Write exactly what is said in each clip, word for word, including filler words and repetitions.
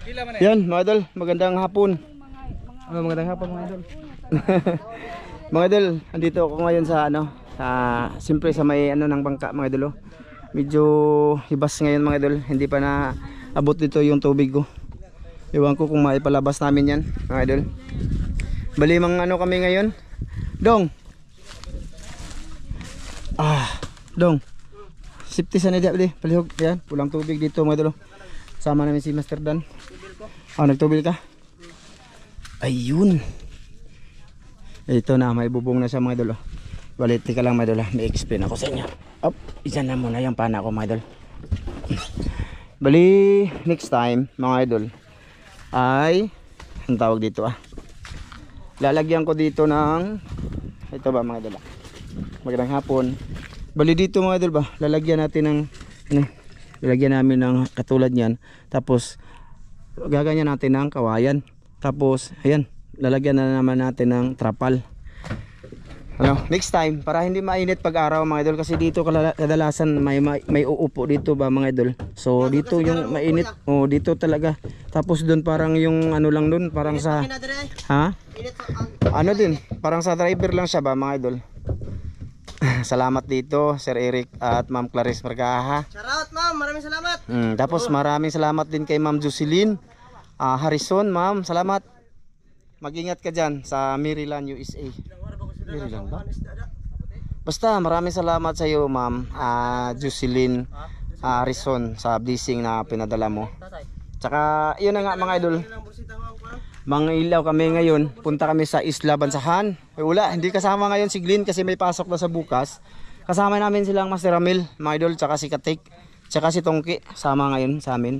Yan mga idol, magandang hapon. Oh, magandang hapon mga idol. Mga idol, andito ako ngayon sa ano, sa siyempre sa may ano ng bangka mga idol. Oh. Medyo hibas ngayon mga idol, hindi pa na abot dito yung tubig ko. Iwan ko kung maipalabas namin yan mga idol. Bali mang ano kami ngayon. Dong. Ah, Dong. Safety sa nidya di, palihog. Yan, pulang tubig dito mga idol. Sama namin si Master Dan. Oh, nagtubil ka? Ayun. Ito na, may bubong na siya mga idol. Balit ka lang mga idol. May explain ako sa inyo. Up, isa na muna yung pana ko mga idol. Bali, next time mga idol ay, ang tawag dito ah. Lalagyan ko dito ng, ito ba mga idol ah. Magandang hapon. Bali dito mga idol ba, lalagyan natin ng ano, lalagyan namin ng katulad niyan. Tapos gaganyan natin ng kawayan. Tapos ayan, lalagyan na naman natin ng trapal. Ano, next time para hindi mainit pag araw mga idol kasi dito kadalasan may may, may uupo dito ba mga idol. So dito yung mainit. Oh, dito talaga. Tapos doon parang yung ano lang doon, parang sa ha? Ano din, parang sa driver lang siya ba mga idol. Salamat dito Sir Eric at Ma'am Clarice Margaha. Shout out ma'am, maraming salamat. Mm, tapos maraming salamat din kay Ma'am Jocelyn uh, Harrison, ma'am. Salamat. Mag-ingat ka diyan sa Maryland, U S A. Maryland ba? Basta maraming salamat sa iyo, Ma'am uh, Jocelyn uh, Harrison sa blessing na pinadala mo. Tsaka yun na nga mga idol. Mga ilaw kami ngayon, punta kami sa Isla Bansahan. Eh, wala, hindi kasama ngayon si Glenn kasi may pasok na sa bukas. Kasama namin silang Master Ramil, mga idol, tsaka si Katik, tsaka si Tongki, sama ngayon sa amin.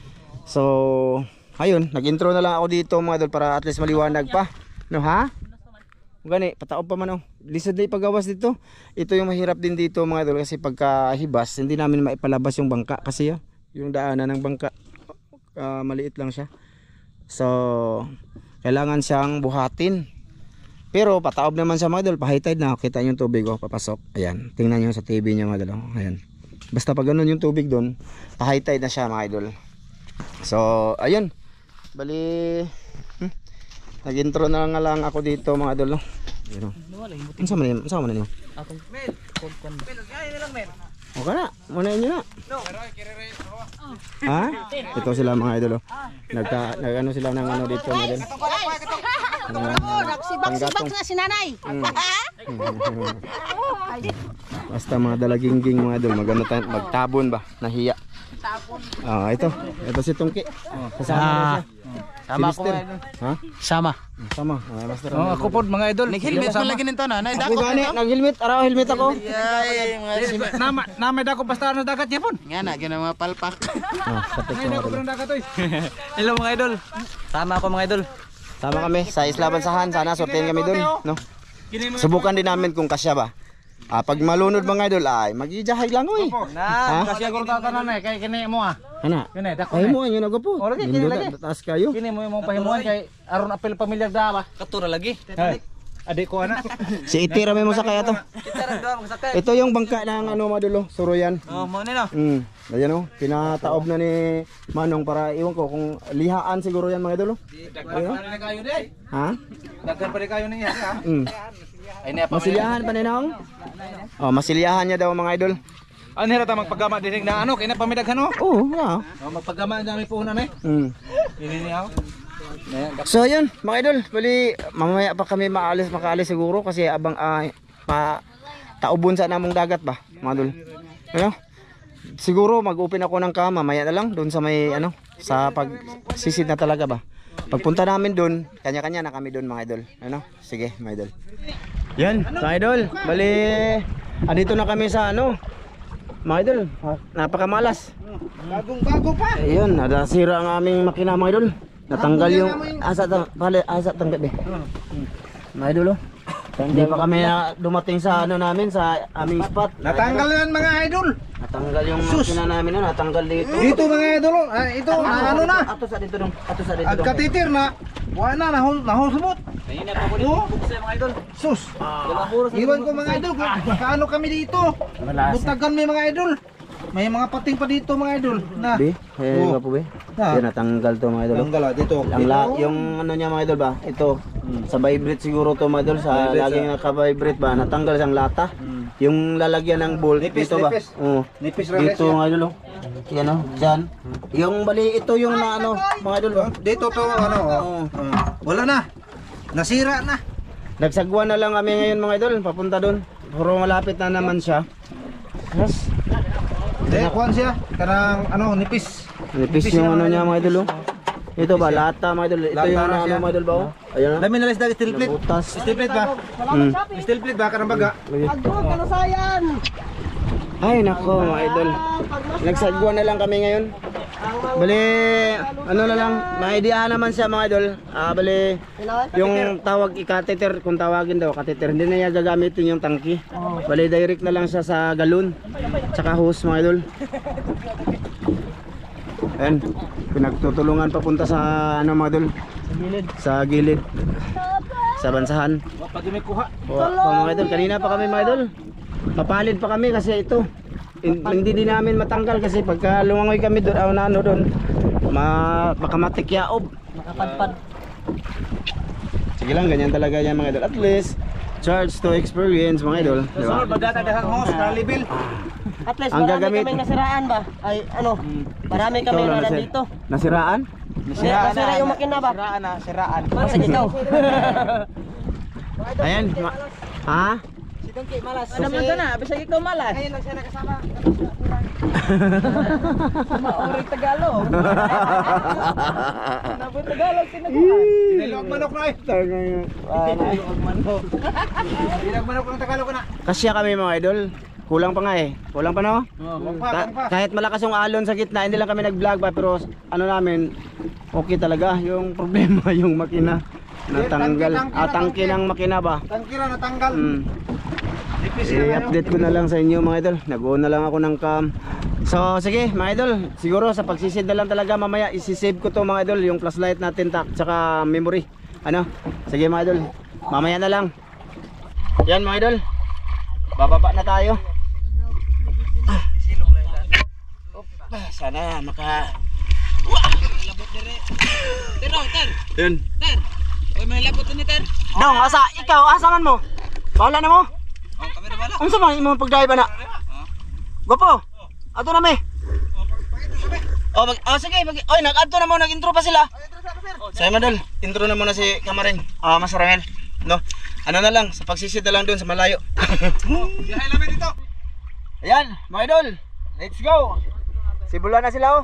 So, ayun, nag-intro na lang ako dito mga idol para at least maliwanag pa. No ha? Gani, pataob pa man oh. Lisod na ipagawas dito. Ito yung mahirap din dito mga idol kasi pagka hibas, hindi namin maipalabas yung bangka kasi oh, yung daanan ng bangka, uh, maliit lang siya. So, kailangan siyang buhatin. Pero pataob naman siya mga idol, pa-high tide na, kita yung tubig oh, papasok. Ayan, tingnan nyo sa T V niya mga idol oh. Ayan. Basta pag ganun yung tubig doon, pa-high tide na siya mga idol. So, ayun. Bali, hmm, nag-intro na nga lang ako dito mga idol oh. Ayun oh. Ano sa man niyo? Ano sa man niyo? Akong Mel. Mel, gaya nilang Mel. Okay na, muna inyo na. No. Ha? Ito sila mga idol oh. Nagka, nag ano sila ng ano dito mga idol. Nagsibak-sibak na si nanay. Basta mga dalagingging mga idol, magano tayo, magtabon ba, nahiya. Ah, ito. Ito si Tungki. Kasama na siya. Sama ko mga idol. Ha? Sama. Sama. Ah, Master. Oh, ako pod mga idol. Nag-helmet pa lagi nito na. Ako gani, nag-helmet, araw helmet ako. Yay, mga nama nama dako basta na dagat niya pon. Nga na gina mga palpak. Ah, kapit Ngay dako ng dagat oy. Hello mga idol. Sama ako mga idol. Sama kami sa Isla Bansahan, sana sortein kami doon, no? Subukan din namin kung kasya ba. Ah, pag malunod mga idol ay magijahay lang oy. Na, kasi ako tatanan eh kay kini mo ah. Ana. Kini dako. Pahimuan yun ako po. O, lagi, kini lagi. Taas kayo. Kini mo imong pahimuan kay aron apel pamilyar da ba. Katura lagi. Adik ko ana. Si Itira may mo sa kaya to. Kita daw magsakay. Ito yung bangka ng ano madulo, Suroyan. Oh, mo ni no. Mm. Ayan oh, pinataob na ni Manong para iwan ko kung lihaan siguro yan mga idol. Daghan pa rin kayo di. Ha? Daghan pa rin kayo niya ha. Mm. Ay niya pa. Masiliyahan pa ninong? Oh, masiliyahan niya daw mga idol. Ano hira ta magpagama din na ano kay na pamidaghan oh. Oo, yeah. Oh, magpagama na may puhunan eh. Mm. Ini ni ako. So yun mga idol, bali mamaya pa kami maalis makaalis siguro kasi abang uh, pa taubon sa namong dagat ba mga idol. Ano? Siguro mag-open ako ng kama mamaya na lang doon sa may ano sa pagsisid na talaga ba. Pagpunta namin doon, kanya-kanya na kami doon mga idol. Ano? Sige mga idol. Yan mga idol, bali andito na kami sa ano mga idol, napakamalas. Bagong bago pa. Ayun, nadasira ang aming makina mga idol. Natanggal yung asa tang pala asa tanggal eh. Mga idol oh. Hindi pa kami na dumating sa ano namin sa aming spot. Natanggal yan mga idol. Natanggal yung makina namin no, natanggal dito. Dito mga idol, ah, ito na ano na. Ato sa dito dong, ato sa dito At dong. katitir na. Wala na nahul nahul sumot. Ayun na pa ko bukse mga idol. Sus. Iwan ko mga idol, kaano kami dito. Butagan may mga idol. May mga pating pa dito mga idol. Na. Be, eh, Oh. oh. po be. Ah. Yan, natanggal to mga idol. Tanggal ah, dito. Ang la, yung ano niya mga idol ba? Ito. Sa vibrate siguro to mga idol. Sa Vibrate, laging naka-vibrate ba? Natanggal siyang lata. Yung lalagyan ng bolt Nipis, dito ba? nipis. Oo. Nipis Dito mga idol. Oh. Yan oh, dyan. Yung bali ito yung na ano, mga idol ba? Dito to ano. Oh. Ah. Wala na. Nasira na. Nagsagwa na lang kami ngayon mga idol, papunta doon. Puro malapit na naman siya. Yes. Hindi, kuhan siya. Karang ano, nipis. Nipis yung ano niya mga idol. Oh. Ito ba, lata mga idol. Ito Lata yung na ano siya. mga idol ba? Oh. Ayan na. Dami na lang steel plate. Butas. Steel plate ba? Hmm. Steel plate ba? Karang baga. Ay nako mga idol. Nagsagwa na lang kami ngayon. Bali, ano na lang, may idea naman siya mga idol. Ah, bali, yung tawag i-catheter, kung tawagin daw catheter, hindi na niya gagamitin yung tangki. Bali, direct na lang siya sa galon, tsaka hose mga idol. Ayan, pinagtutulungan papunta sa ano mga idol, sa gilid, sa bansahan. Pag may kuha. O, o mga idol, kanina pa kami mga idol. Papalid pa kami kasi ito hin- hindi din namin matanggal kasi pagka lumangoy kami doon, ah, na ano doon, ma baka matikyaob. Makapadpad. Sige lang, ganyan talaga yan mga idol. At least charge to experience mga idol, di ba? So, bagata dahang hose, kalibil. At least Ang marami gagamit- kaming nasiraan ba? Ay ano, marami kami Ikaw lang na nasi- nandito. Nasiraan? Nasira, nasira yung makina ba? Siraan na, siraan. Basta ikaw. Ayan, ma ha? Ano man ka na? Basta ikaw malas. Ayun lang siya nakasama. Maori Tagalog. Nabot Tagalog sinaguhan. Dinilog manok na eh. Dinilog manok. Dinilog manok ng Tagalog na. Kasya kami mga idol. Kulang pa nga eh. Kulang pa no? Oh, pa, Ka- pa. kahit malakas yung alon sa gitna, hindi lang kami nag-vlog pa, pero ano namin, okay talaga. Yung problema yung makina natanggal. Tangke, tangke, Ah, tangke tangke. ng makina ba? Tangkira natanggal. Mm. Nipis na yan. I-update ko na lang sa inyo mga idol. Nag-on na lang ako ng cam. So sige mga idol, siguro sa pagsisid na lang talaga mamaya isi-save ko to mga idol, yung flashlight natin tak tsaka memory. Ano? Sige mga idol. Mamaya na lang. Yan mga idol. Bababa na tayo. Ah, sana maka Ter, ter, Yun. ter. Oy, may labot ni ter. Dong, asa ikaw, asa man mo? Bahala na mo. Oh, kami na bala. Unsa man imong pagdrive na? Gopo. Ato na me. Oh, mag oh, sige, mag oy, nag-adto na mo, nag-intro pa sila. Sa madal, intro na muna si Kamaring. Ah, Mas Ramel. No. Ano na lang, sa pagsisid na lang doon sa malayo. Biyahe namin dito. Ayan, mga idol. Let's go. Sibulan na sila oh.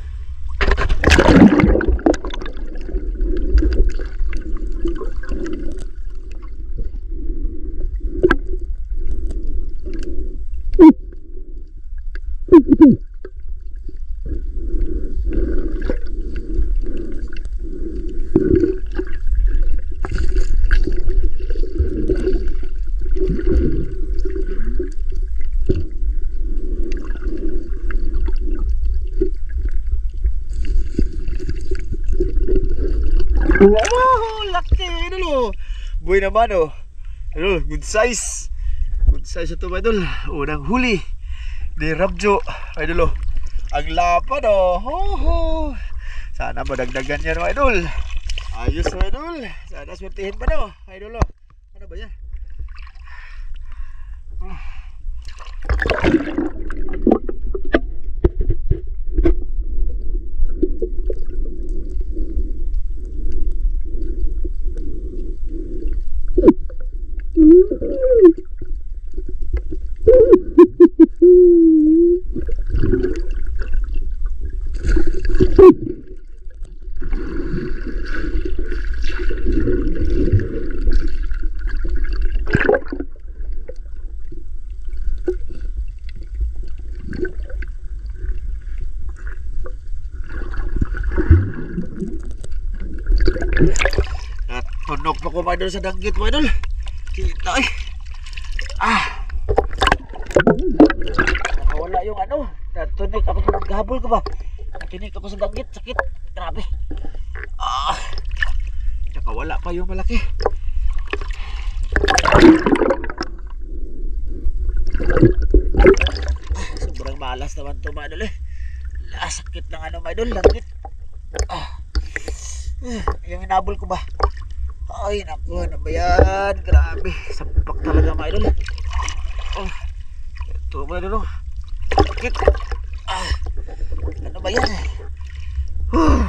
Wow, laki dulu. Boy na ba no? Ano, good size. Good size ito ba idol? Unang huli. Di Rabjo. Idol. Ang lapad oh. Ho ho. Sana madagdagan yan mga idol. Ayos mga idol. Sana swertihin pa no. Idol. Ano ba yan? At punok pa ko mga idol sa danggit mga idol. Kita eh. Ah. Nakawala yung ano. Natunik ako paghabol ko ba. Natinik ako sa danggit. Sakit. Grabe. Ah. Nakawala pa yung malaki. Ah, sobrang malas. lakas naman to mga idol eh. Ah, sakit ng ano mga idol, sakit. Ah. Uh, yung inabol ko ba? Ay naku, ano ba yan? Grabe, sampak talaga mga idol. Oh, ito mga idol. Sakit. Ah, ano ba yan? Huh.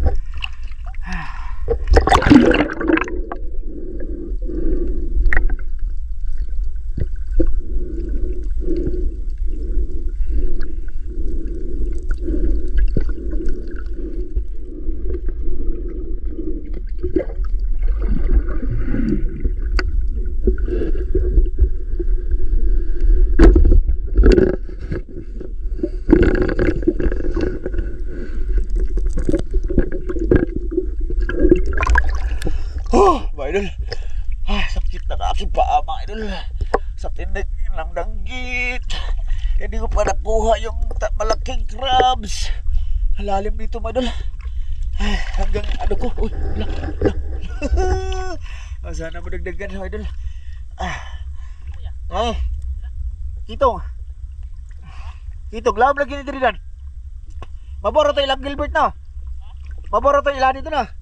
Oh, mga idol. Ah, sakit na aking paa mga idol. Sa tinik ng danggit. Hindi ko pa nakuha yung malaking crabs. Lalim dito mga idol. Ay, hanggang ano ko. Uy, lang, lang. Ah, sana madagdagan mga idol. Ah. Ay. Kitong. Kitong, lam lagi ni Tridan. Maboro to ilang Gilbert na. Maboro to ilan dito na.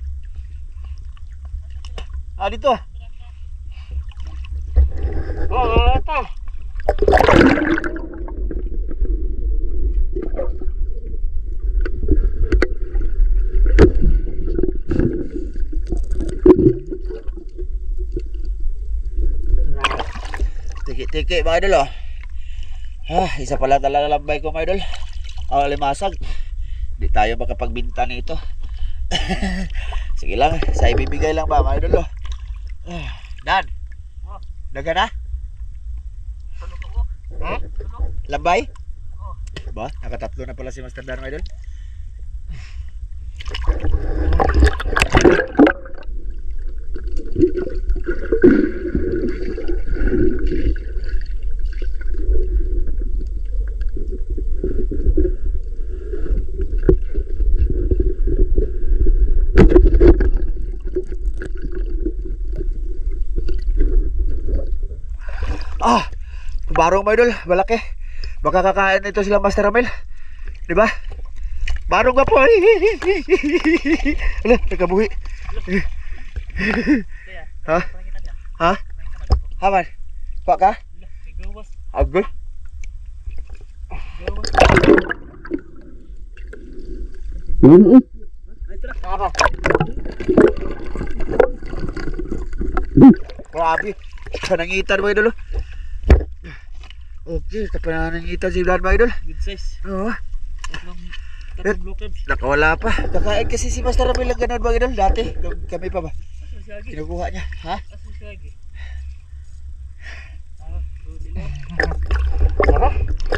Ah, dito. Oh, ito. Tiki-tiki mga idol oh. Ah, isa pala talaga lambay ko mga idol. Oh, limasag. Hindi tayo makapagbinta nito. Sige lang, sa ibibigay lang ba mga idol oh. Dan, daga na? Ha? Lambay? Ba? Nakatatlo na pala si Master Dan, idol. Ah, barong mga idol, malaki. Baka kakain ito sila Master Ramel. Di ba? Barong ba po? Ala, nagkabuhi. Ha? Ha? Haman? Pa ka? Agol? Mm-hmm. Grabe. Panangitan mga idol. Okay, panangitan si Dan mga idol. Good size. Oo. Tatlong tatlong blue crabs. Nakawala pa. Kakain kasi si Master Ramil lang ganun mga idol. Dati, kami pa ba? Asan si Agi? Kinukuha niya. Ha? Asan si Agi? Ah, huli lang. Sarap.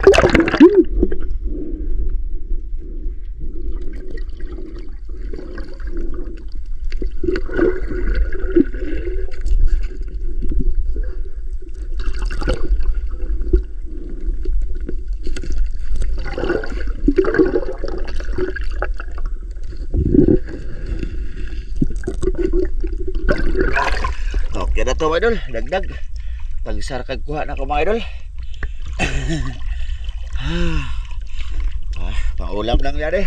Okay na to mga idol, dagdag. Pagsar kag kuha na ko mga idol. Ah, paulam lang yan eh.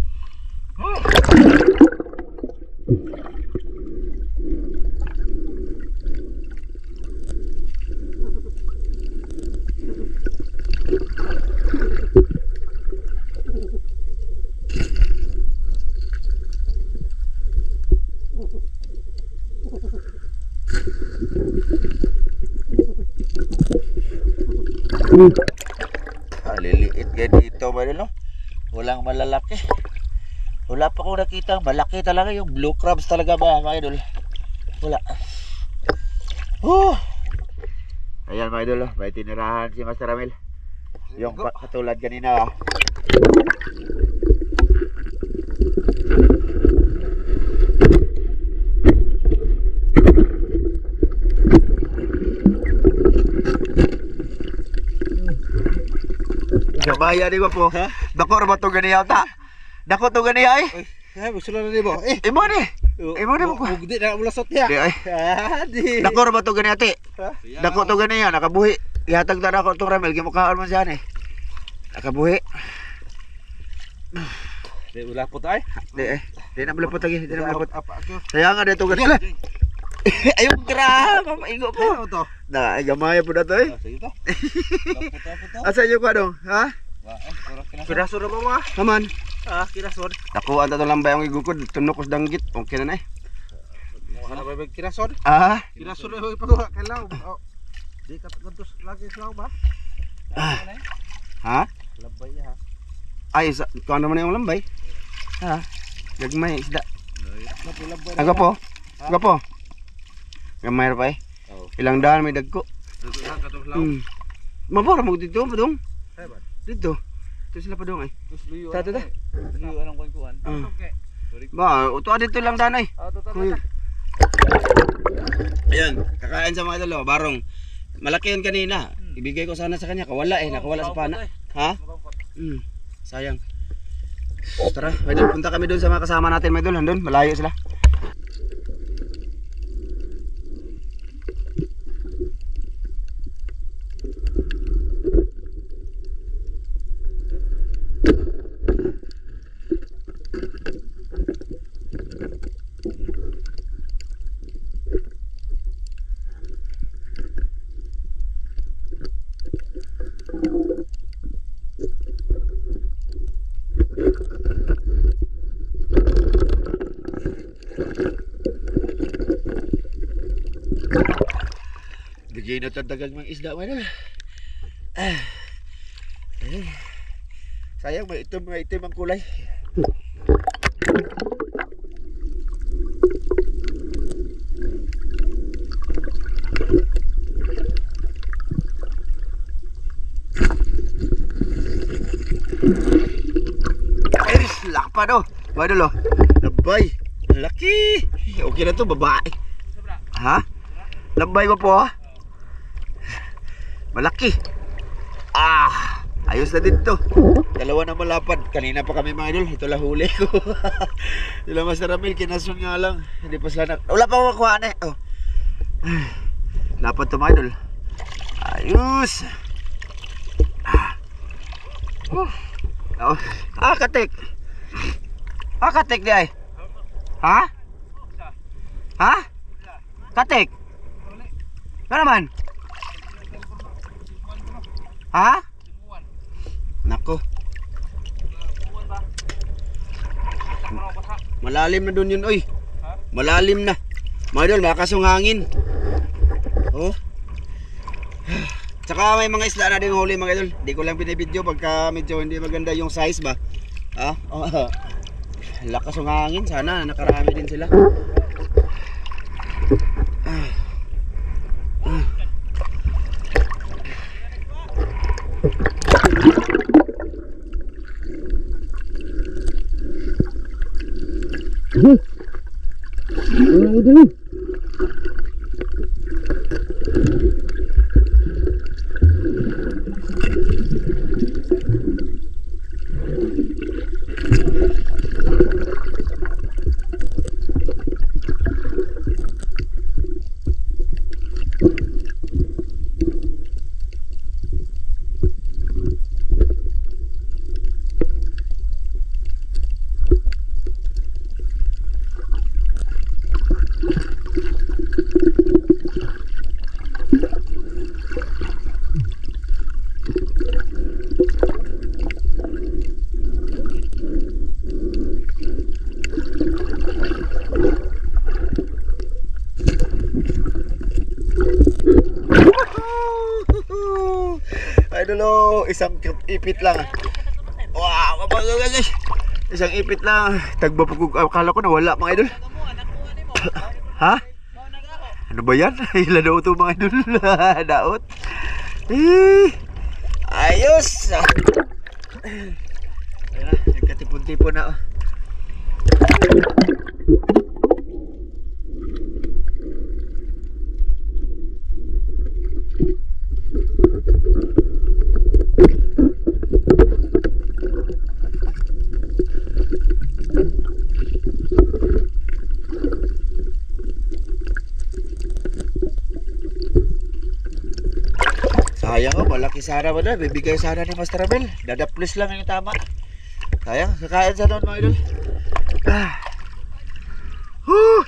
Ah, liliit yan dito ba no? Walang malalaki. Wala pa akong nakita malaki talaga yung blue crabs talaga ba mga idol. Wala. Oh. Ayan mga idol, may tinirahan si Master Ramil. Yung katulad kanina ah. Gamaya di ko po. Dako ra ba to ganiya ta? Dako to ganiya ay. Ay, gusto na ni mo. Eh, Imo ni. Imo ni mo ko. Ugdi na mula sot niya. Di ay. Ah, di. Dako ra ba to ganiya ti? Dako to ganiya nakabuhi. Ihatag ta nako tong Ramel gimukhaan man siya ni. Nakabuhi. Di ulah po tayo. Di eh. Di na malapot lagi. Di na malapot. Apa ako? Sayang nga dito ganila. Ayun gra, mamaingo po. Ano to? Na, gamay po na to eh. Sige to. Puto puto. Asa yung ka dong? Ha? Wah, eh, kiraso na ba mga? Haman. Ah, kiraso. Nakuha na to lang ba yung igukod? Tunok ko sa danggit. Okay na na eh. Ano ba ba kiraso? Ah? Kiraso na yung pagawa kailaw. Oh. Di ka gantos lagi sa ba? Ha? Labay ha. Ay, sa, kung ano man yung lambay? Ha? Gagmay, isda. Labay. Aga po? Aga po? Gamay ra pa eh. Oh. Ilang daan may dagko. Dito lang katong law. Hmm. Mabora mo dito, padong. Ay ba? Dito. Ito sila padong eh. Tus luyo. Tato ta. Luyo anong kuan-kuan. Ah. Okay. Ba, uto dito lang daan ay. Ah, to Kuy. Ayan, kakain sa mga dalawa, barong. Malaki yun kanina. Ibigay ko sana sa kanya, kawala eh, nakawala sa pana. Ha? Hmm. Sayang. Tara, may dul, punta kami doon sa mga kasama natin, may dul, doon, malayo sila. Bigay na tatagal mga isda man. Ah. Eh. Sayang may itim, may itim ang kulay. Ay, laki pa do. Badol oh. Labay. Laki. Okay na to, babae. Ha? Labay ba po ha? Malaki. Ah, ayos na din to. Dalawa na malapad. Kanina pa kami mga idol. Ito lang huli ko. Sila Master Ramil, kinasun nga lang. Hindi pa sila na... Wala pa ako makuhaan eh. Oh. Lapad to mga idol. Ayos. Ah. Oh. Oh. Ah, katik. Ah, katik di ay. Ha? Ha? Katik. Ano naman? Ha? Nako. Malalim na doon yun, oy. Malalim na. Mga idol, makasungangin. Oh. Tsaka may mga isla na din huli mga idol. Hindi ko lang pinibidyo pagka medyo hindi maganda yung size ba. Ha? Oh. Lakas ng hangin. Sana nakarami din sila. Ah. Ah. Idol, isang ipit lang. Wow, kapag guys. Isang ipit lang. Tagba po, akala ko nawala mga idol. Ha? Ano ba yan? Ilan daw ito mga idol? Daot. Eh, ayos. Ayan na, nagkatipon-tipon na. Sayang oh, malaki sana ba na, bibigay sana ni Master Abel. Dadaplis lang yung tama. Sayang, kakain sa doon mga idol. Ah. Huh.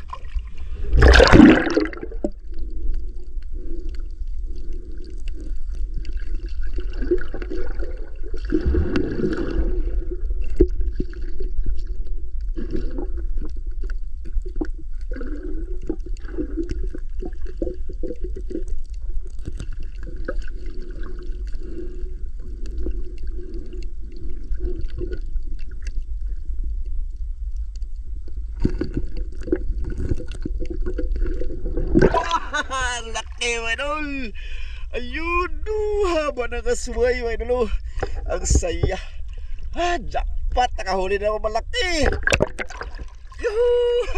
Laki mga idol. Ayun, oh, haba na kasway mga idol. Ang saya. Ah, jackpot, nakahuli na ako malaki. Yuhuu.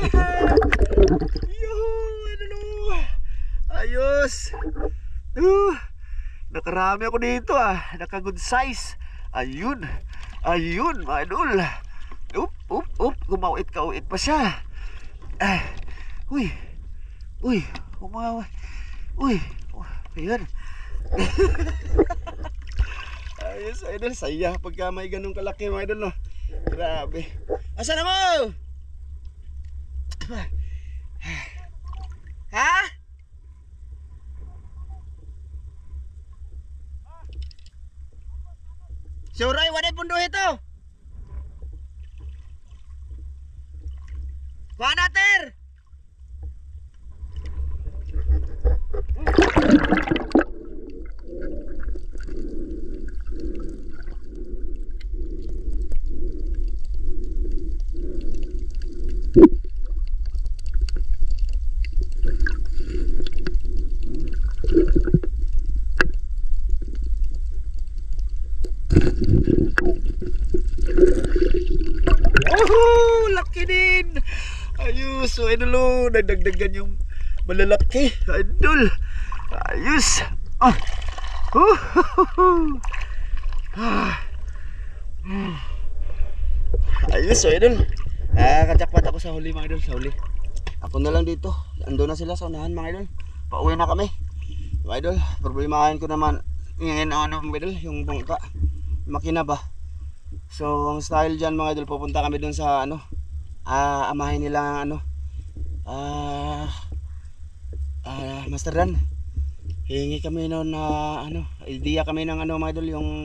Yuhuu, idol. Ayos. Uh, nakarami ako dito ah. Naka good size. Ayun. Ayun mga idol. Up, up, up. Kumawit ka, uwit pa siya. Ah. Uy. Uy. Umawa. Uy. Ayan. Ayos, idol. Saya pagka may ganun kalaki mga idol, no? Grabe. Asa na mo? Ha? Suray, waday pundo ito. Wanater. Oh, laki din. Ayos, so idol, nagdagdagan yung malalaki, idol. Ayos. Ah. Uh, ah. Ayos, so idol. Ah, kajakpat ako sa huli mga idol, sa huli. Ako na lang dito. Ando na sila sa unahan mga idol. Pauwi na kami. Mga idol, problemahin ko naman ngayon ang ano mga idol, yung bangka. Makina ba? So, ang style dyan mga idol, pupunta kami dun sa ano, ah, amahin nila ano, ah, ah, Master Dan. Hingi kami noon na ano, idea kami ng ano mga idol, yung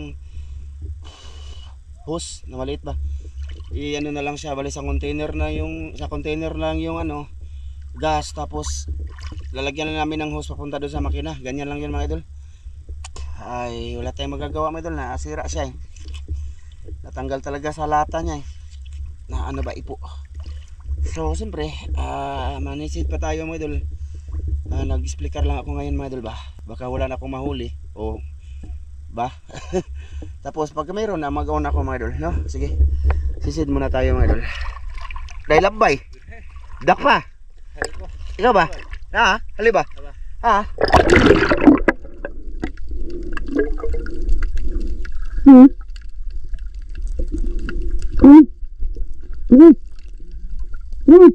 hose na maliit ba. I ano na lang siya, bali sa container na yung, sa container lang yung ano, gas, tapos lalagyan na namin ng hose papunta doon sa makina. Ganyan lang yun mga idol. Ay, wala tayong magagawa mga idol, na asira siya eh. Natanggal talaga sa lata niya eh. Na ano ba, ipo. So siyempre uh, manisid pa tayo mga idol. uh, Nag-explicar lang ako ngayon mga idol ba. Baka wala na akong mahuli o ba. Tapos pag mayroon na, mag-on ako mga idol, no? Sige, sisid muna tayo mga idol. Dahil labay dakpa. Ikaw ba? Ha? Hali ba? Ha? Hmm. Hmm. Hmm. Hmm.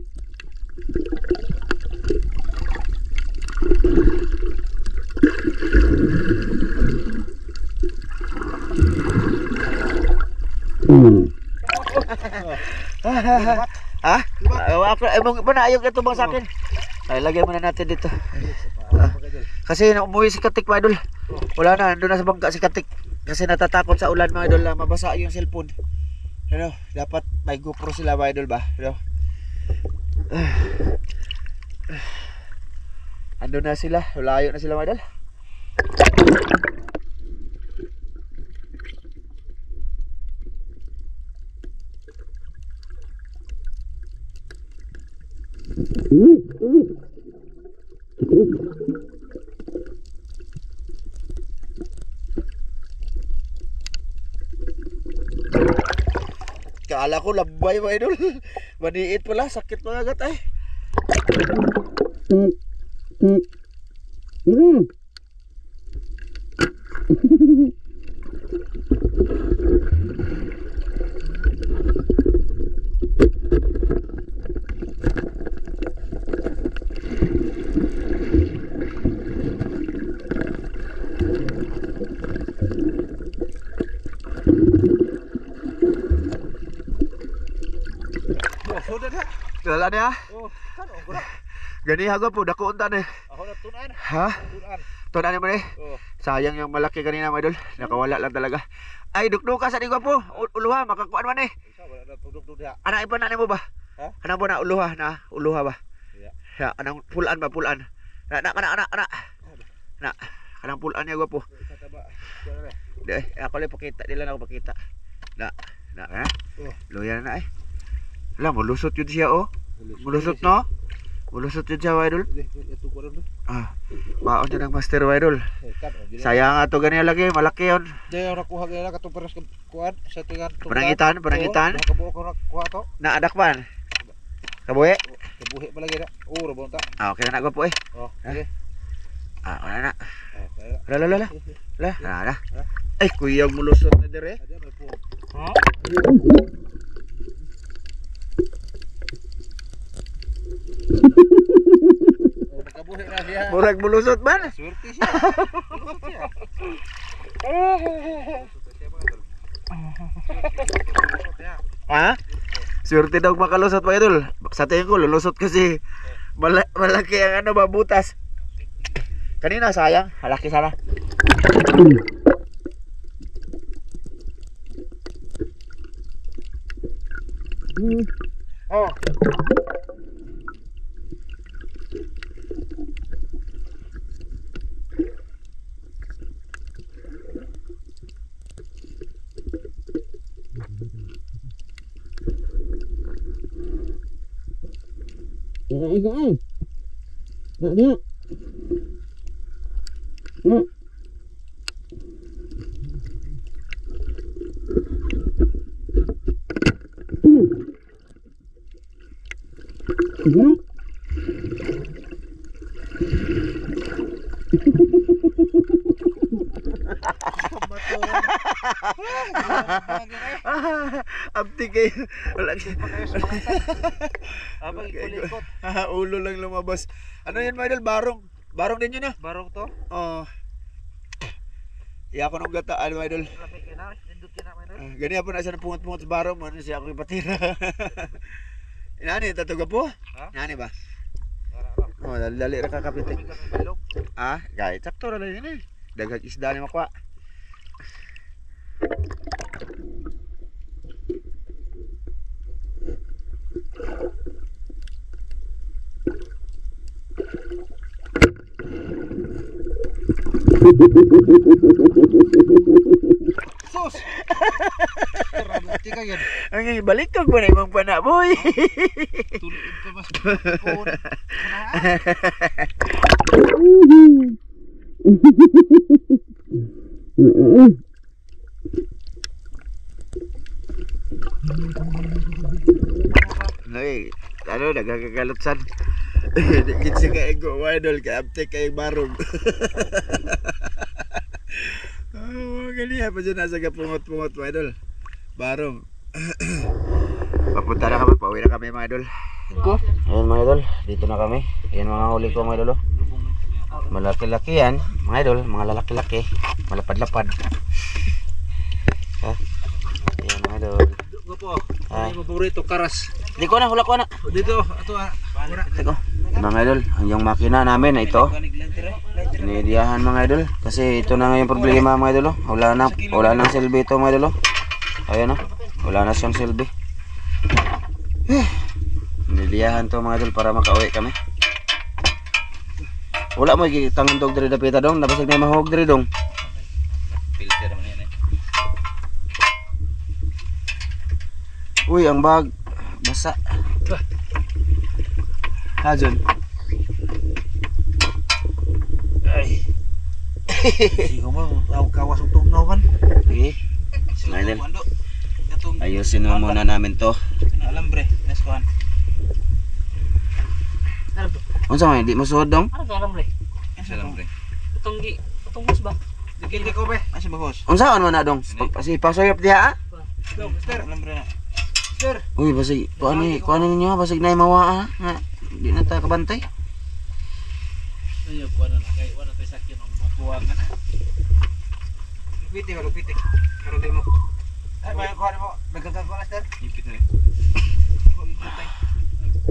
Hmm. Ha? Ako emang manayog ito bang sa akin. Ay, lagyan muna natin dito. Ah, kasi na umuwi si Katik mga idol. Wala na, doon na sa bangka si Katik. Kasi natatakot sa ulan mga idol na mabasa yung cellphone. Ano, dapat may GoPro sila mga idol ba? Ano? Ando na sila, layo na sila mga idol. Kala ko labay mga idol. Maniit pala, sakit mga agat ay. Kilala niya? Oh, kan oh gura. Gani hago po dako unta ni. Ako na tunan. Ha? Tunan. Tunan ni mo ni. Oh. Sayang yung malaki kanina mga idol. Nakawala lang talaga. Ay dukduka sa di po. Uluha makakuan man eh. Isa wala na tugdog diha. Anak ipa na nimo ba? Ha? Anak po na uluha na uluha ba? Iya. Ya, anang pulaan ba pulaan? Na na na na na. Na, anang pulaan niya gwapo. Kataba. Dere. Deh, ako lang pakita nila na ako pakita. Na, na ha? Oh. Luya na eh. Lah, mulusot yun siya oh. Mulusot no? Mulusot yun siya idol. Ito ko ron. Ah, maon dyan ang master idol. Eh, kan oh. Sayang ato ganyan lagi, malaki yun. Daya ora kuha gaya katong peres kuan sa tingan tukan. Panangitan, panangitan. Kabuo ko kuha to. Na adak pan. Kabuhi. Kabuhi pa lagi na. Oh, rabon ta. Ah, okay na gwapo eh. Oh, sige. Ah, wala na. Ah, kaya. Lah, lah, lah, lah. Lah, lah, lah. Ay, kuyang mulusot na dire. Ada may po. Ha? Oh, magkabuhi na siya. Murag mulusot man. Swerte siya. Swerte siya. Swerte siya mga tol. Swerte siya. Ha? Swerte daw makalusot pa idol. Sa tingin ko lulusot kasi mala malaki ang ano ba butas. Kanina sayang, malaki sana. Oh. Abti kayo. Wala Apa ikot-ikot? Ulo lang lumabas. Ano yan mga idol? Barong. Barong din yun ah. Barong to? Oo. Iya ko nung gataan mga idol. Lapit ka na, nindot ka na mga idol. Ah, Ganyan po na siya pungot-pungot sa barong. Ano siya ako ipatira. Inani, tatuga po? Ha? Inani ba? Ara ra. Oh, dali-dali ra kakapit eh. Kami kami bilog. Ah, guys, sakto ra lang yun eh. Daghang isda ni makuha. Sus! Terlalu ka yan. Ang balik ko ba na imong pana boy? Tulid ka mas kon. Nay, ano nagkakagalutsan. Dikit si ka ego idol ka aptek kay barog. Oh, ganiya pa dyan nasa kapungot-pungot mga idol. Barong. Papunta na kami, pauwi na kami mga idol. Ko. Ayan mga idol, dito na kami. Ayan mga huli ko mga idol. Oh. Malaki-laki yan, mga idol, mga lalaki-laki, malapad-lapad. Ha? Ayan mga idol. Gopo. Ah. Ano paborito karas? Di ko na, hula ko na. Dito, ato ah. Teko. Mga idol, yung makina namin na ito. Inidiyahan mga idol. Kasi ito na nga yung problema mga idol. Oh. Wala na, wala nang silbi ito mga idol. Oh. Ayan oh. Wala na siyang silbi. Inidiyahan to mga idol para makauwi kami. Wala mo gitang dog diri dapita dong, nabasag na mahog diri dong. Filter man yan eh. Uy, ang bag basa. Ha, John. Ay. Ikaw mo tawag kawas ug tugnaw kan. Sige. Mga idol. Ayusin mo muna namin to. Alambre, neskuan. Unsa man di mo suod dong? Ano ka alambre? Alambre. Itong gi, itong bus ba? Dikindi ko be, asa ba hos? Unsaon man na dong? Pag- Pasoyop diha ah. Go, mister. Alambre na. Sir. Uy, basig kuan ni, kuan ninyo basig na mawa ah. Nga, di na ta kabantay. Ayo kuan na kay wala tay sakyan ang makuha ka na. Lupiti, lupiti. Karon di mo. Ay, may kuha mo. Nagkakakuha na, sir. Lupiti na.